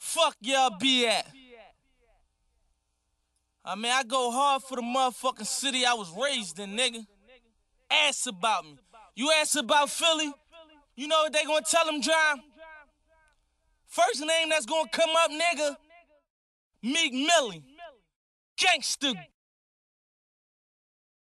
fuck y'all be at? I mean, I go hard for the motherfucking city I was raised in, nigga. Ask about me. You ask about Philly, you know what they gonna tell them, John? First name that's gonna come up, nigga, Meek Millie. Gangsta